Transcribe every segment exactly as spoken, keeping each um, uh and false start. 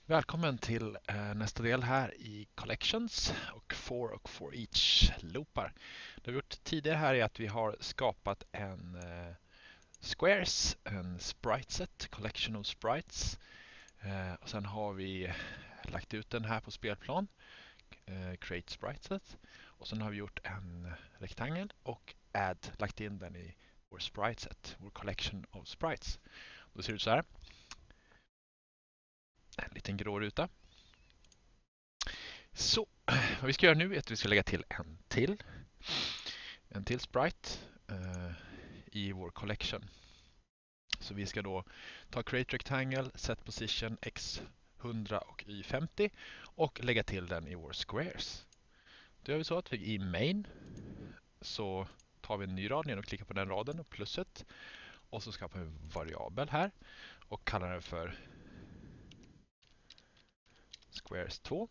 Välkommen till eh, nästa del här i Collections och For och For Each loopar. Det vi har gjort tidigare här är att vi har skapat en eh, Squares, en sprite set, Collection of Sprites. Eh, och sen har vi lagt ut den här på spelplan, eh, Create Sprite Set. Och sen har vi gjort en rektangel och Add, lagt in den i vår sprite set, vår Collection of Sprites. Och det ser ut så här. En liten grå ruta. Så, vad vi ska göra nu är att vi ska lägga till en till. En till sprite eh, i vår collection. Så vi ska då ta create rectangle, set position x hundra och y femtio och lägga till den i vår squares. Då gör vi så att vi i main så tar vi en ny rad genom att klicka på den raden och plusset. Och så skapar vi en variabel här och kallar den för squares två.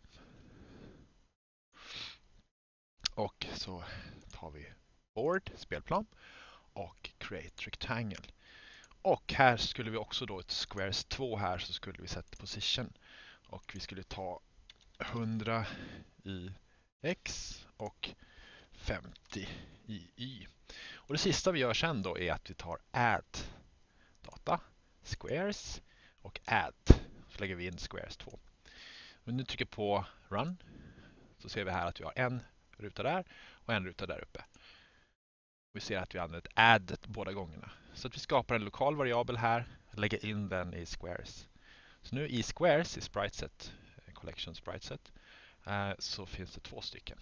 Och så tar vi board, spelplan och create rectangle. Och här skulle vi också då ett squares två här så skulle vi sätta position. Och vi skulle ta hundra i x och femtio i y. Och det sista vi gör sen då är att vi tar add data, squares och add. Så lägger vi in squares två. Men nu trycker på run så ser vi här att vi har en ruta där och en ruta där uppe. Vi ser att vi använder add båda gångerna. Så att vi skapar en lokal variabel här och lägger in den i squares. Så nu i squares, i sprite set, collection sprite set, så finns det två stycken.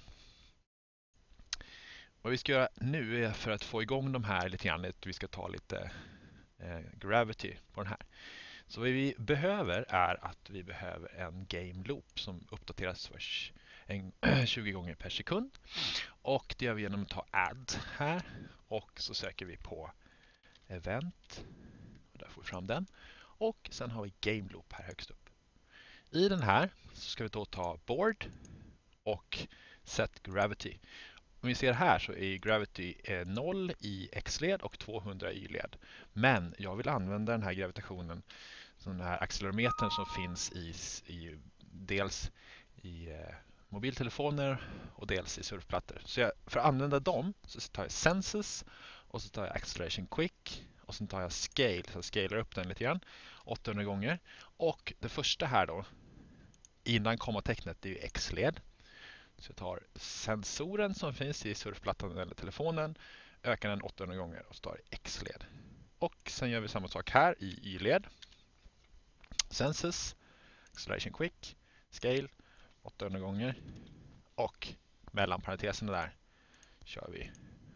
Vad vi ska göra nu är för att få igång de här lite grann, att vi ska ta lite eh, gravity på den här. Så vad vi behöver är att vi behöver en game loop som uppdateras för en, tjugo gånger per sekund. Och det gör vi genom att ta add här och så söker vi på event. Och där får vi fram den. Och sen har vi game loop här högst upp. I den här så ska vi då ta board och set gravity. Om vi ser här så är gravity noll i x-led och tvåhundra i y-led. Men jag vill använda den här gravitationen, den här accelerometern som finns i, i dels i eh, mobiltelefoner och dels i surfplattor. Så jag, för att använda dem så tar jag senses och så tar jag acceleration quick och sen tar jag scale, så jag scalar upp den lite grann åttahundra gånger. Och det första här då innan kommatecknet, det är ju x-led. Så jag tar sensoren som finns i surfplattan eller telefonen, ökar den åttahundra gånger och så tar jag x-led. Och sen gör vi samma sak här i y-led. Senses, acceleration quick, scale åttahundra gånger och mellan parenteserna där kör vi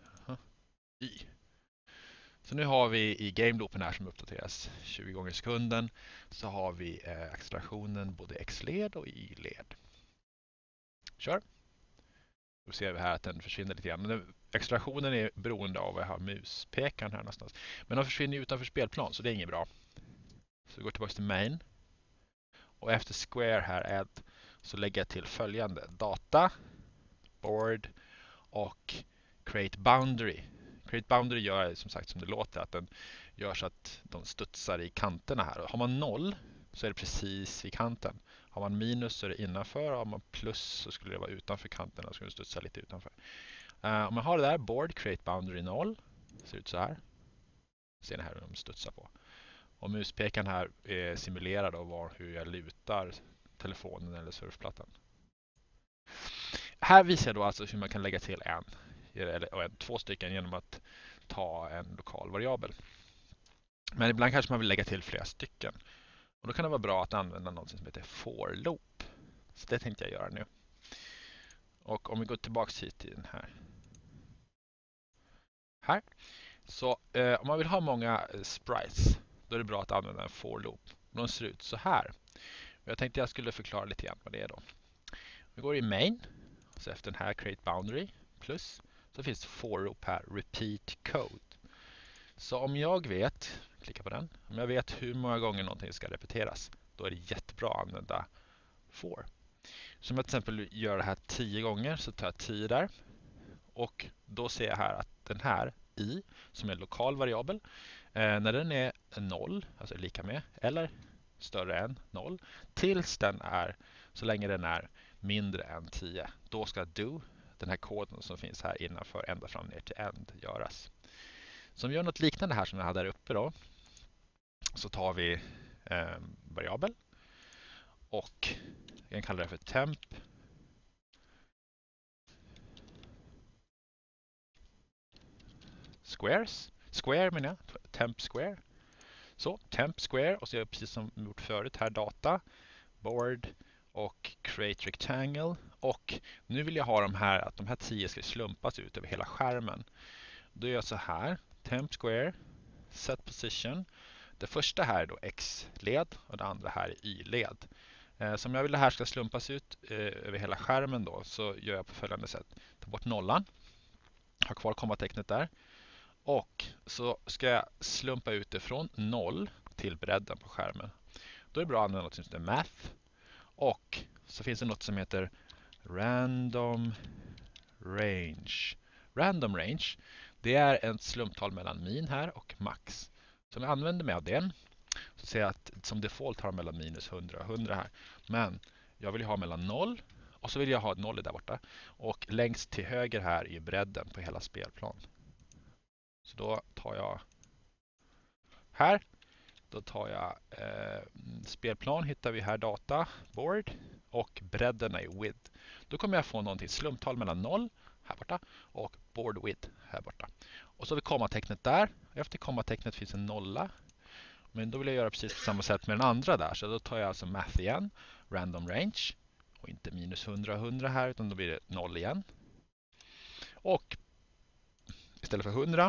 y. Så nu har vi i game loopen här som uppdateras tjugo gånger i sekunden så har vi eh, accelerationen både x-led och y-led. Kör! Då ser vi här att den försvinner lite grann. Men accelerationen är beroende av vad jag har muspekaren här någonstans. Men den försvinner utanför spelplan så det är inget bra. Så vi går tillbaka till main. Och efter square här add så lägger jag till följande. Data, board och create boundary. Create boundary gör som sagt som det låter, att den gör så att de studsar i kanterna här. Och har man noll så är det precis vid kanten. Har man minus så är det innanför, har man plus så skulle det vara utanför kanterna, så skulle det studsa lite utanför. Uh, om man har det där, board, create boundary noll, ser ut så här. Ser ni här hur de studsar på. Och muspekaren här är simulerad av var, hur jag lutar telefonen eller surfplattan. Här visar jag då alltså hur man kan lägga till en, eller en, två stycken genom att ta en lokal variabel. Men ibland kanske man vill lägga till flera stycken. Och då kan det vara bra att använda något som heter for loop. Så det tänkte jag göra nu. Och om vi går tillbaka hit till den här. Här. Så eh, om man vill ha många sprites, då är det bra att använda en for loop. De ser ut så här. Jag tänkte jag skulle förklara lite grann vad det är då. Vi går i main. Så efter den här create boundary plus så finns det for loop här, repeat code. Så om jag vet, klicka på den, om jag vet hur många gånger någonting ska repeteras, då är det jättebra att använda for. Så om jag till exempel gör det här tio gånger så tar jag tio där. Och då ser jag här att den här i, som är en lokal variabel, eh, när den är noll, alltså lika med, eller större än noll tills den är, så länge den är mindre än tio. Då ska do, den här koden som finns här innanför ända fram ner till end, göras. Så om vi gör något liknande här som jag hade där uppe då, så tar vi eh, variabel och jag kan kalla det för temp squares. Square menar jag, temp square. Så, temp square och så gör jag precis som gjort förut här, data, board och create rectangle. Och nu vill jag ha de här, att de här tio ska slumpas ut över hela skärmen. Då gör jag så här, temp square, set position. Det första här är då x-led och det andra här är y-led. Eh, som jag vill att det här ska slumpas ut eh, över hela skärmen då, så gör jag på följande sätt. Ta bort nollan, ha kvar kommatecknet där. Och så ska jag slumpa ut det från noll till bredden på skärmen. Då är det bra att använda något som heter math. Och så finns det något som heter random range. Random range, det är ett slumptal mellan min här och max. Så om jag använder mig av den så ser jag att som default har jag mellan minus hundra och hundra här. Men jag vill ha mellan noll och så vill jag ha noll där borta. Och längst till höger här är bredden på hela spelplan. Så då tar jag här, då tar jag eh, spelplan, hittar vi här data, board och bredden är width. Då kommer jag få någonting slumptal mellan noll här borta och board width här borta. Och så har vi kommatecknet där. Efter kommatecknet finns en nolla. Men då vill jag göra precis på samma sätt med den andra där. Så då tar jag alltså math igen, random range och inte minus hundra och hundra här utan då blir det noll igen. Och istället för hundra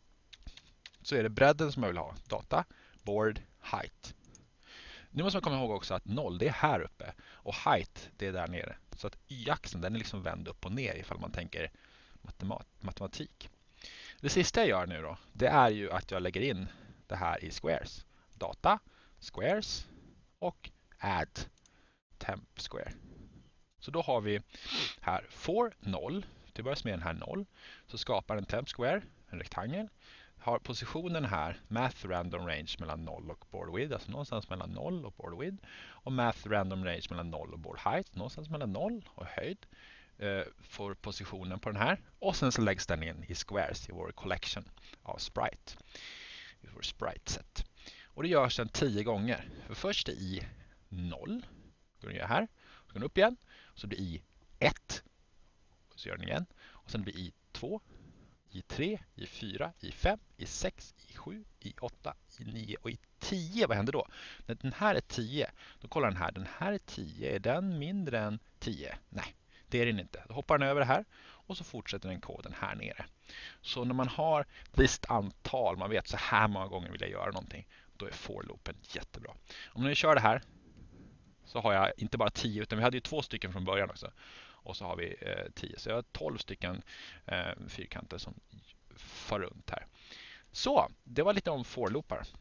så är det bredden som jag vill ha. Data, board, height. Nu måste man komma ihåg också att noll det är här uppe och height det är där nere. Så att y-axeln den är liksom vänd upp och ner ifall man tänker matemat matematik. Det sista jag gör nu då, det är ju att jag lägger in det här i squares. Data, squares och add temp square. Så då har vi här for noll, till början med den här noll, så skapar en temp square, en rektangel. Har positionen här, math random range mellan noll och board width, alltså någonstans mellan noll och board width. Och math random range mellan noll och board height, någonstans mellan noll och höjd. Eh, får positionen på den här. Och sen så läggs den in i squares i vår collection av sprite. I vår sprite set. Och det görs sen tio gånger. För först är i noll. Går den här. Så går den upp igen. Så blir i ett. Så gör den igen. Och sen blir i två. I tre, i fyra, i fem, i sex, i sju, i åtta, i nio och i tio. Vad händer då? När den här är tio, då kollar den här. Den här är tio. Är den mindre än tio? Nej, det är den inte. Då hoppar den över det här och så fortsätter den koden här nere. Så när man har ett visst antal, man vet så här många gånger vill jag göra någonting, då är for-loopen jättebra. Om ni kör det här så har jag inte bara tio, utan vi hade ju två stycken från början också. Och så har vi eh, tio. Så jag har tolv stycken eh, fyrkanter som far runt här. Så, det var lite om for-loopar.